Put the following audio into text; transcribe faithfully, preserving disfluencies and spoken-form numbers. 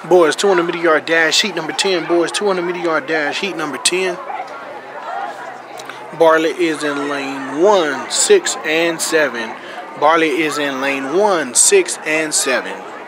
Boys, two hundred meter yard dash, heat number ten. Boys, two hundred meter yard dash, heat number ten. Barlett is in lane one, six, and seven. Barlett is in lane one, six, and seven.